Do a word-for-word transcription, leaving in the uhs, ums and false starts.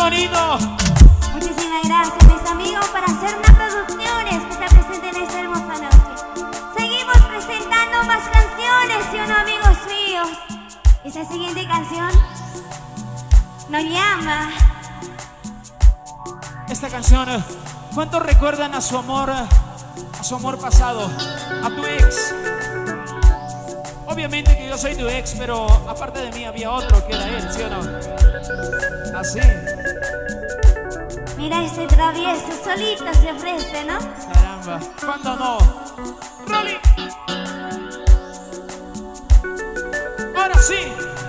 bonito. Muchísimas gracias, mis amigos, para hacer una producciones que está presente en esta hermosa noche. Seguimos presentando más canciones, ¿sí o no, amigos míos? Esta siguiente canción nos llama. Esta canción, ¿cuántos recuerdan a su amor, a su amor pasado, a tu ex? Obviamente que yo soy tu ex, pero aparte de mí había otro que era él, ¿sí o no? Así. Mira, este travieso solito se ofrece, ¿no? Caramba, ¿cuándo no? ¡Rolly! Ahora sí.